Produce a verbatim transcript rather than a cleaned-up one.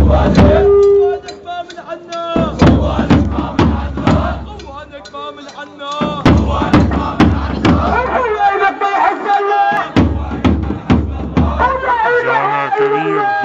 اخوانك ما من عنا، اخوانك ما من عنا، اخوانك ما من عنا، اخوانك ما من عنا. الله يقطع حسن الله، الله يقطع حسن الله.